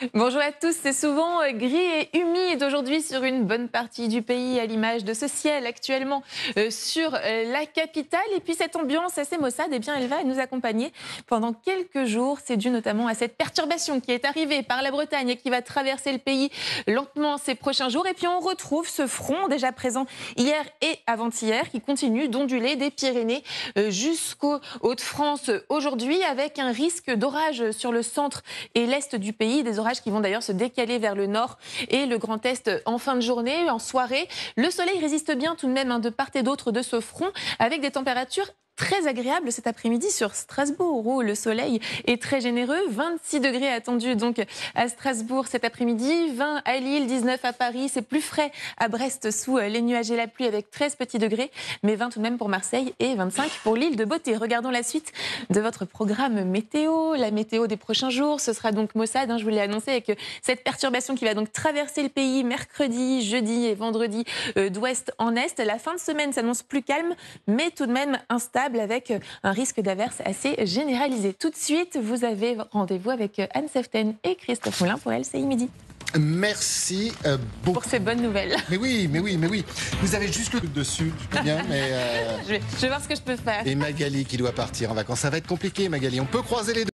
Bonjour à tous, c'est souvent gris et humide aujourd'hui sur une bonne partie du pays, à l'image de ce ciel actuellement sur la capitale. Et puis cette ambiance assez maussade, eh bien, elle va nous accompagner pendant quelques jours. C'est dû notamment à cette perturbation qui est arrivée par la Bretagne et qui va traverser le pays lentement ces prochains jours. Et puis on retrouve ce front déjà présent hier et avant-hier qui continue d'onduler des Pyrénées jusqu'aux Hauts-de-France aujourd'hui, avec un risque d'orage sur le centre et l'est du pays, des orages qui vont d'ailleurs se décaler vers le nord et le Grand Est en fin de journée, en soirée. Le soleil résiste bien tout de même de part et d'autre de ce front, avec des températures très agréable cet après-midi sur Strasbourg, où le soleil est très généreux. 26 degrés attendus donc à Strasbourg cet après-midi, 20 à Lille, 19 à Paris. C'est plus frais à Brest sous les nuages et la pluie avec 13 petits degrés, mais 20 tout de même pour Marseille et 25 pour l'île de Beauté. Regardons la suite de votre programme météo. La météo des prochains jours, ce sera donc maussade, je vous l'ai annoncé, avec cette perturbation qui va donc traverser le pays mercredi, jeudi et vendredi d'ouest en est. La fin de semaine s'annonce plus calme, mais tout de même instable, avec un risque d'averse assez généralisé. Tout de suite, vous avez rendez-vous avec Anne Seften et Christophe Moulin pour LCI Midi. Merci beaucoup. Pour ces bonnes nouvelles. Mais oui. Vous avez juste le truc dessus, je peux bien, mais... Je vais voir ce que je peux faire. Et Magali qui doit partir en vacances. Ça va être compliqué, Magali. On peut croiser les deux.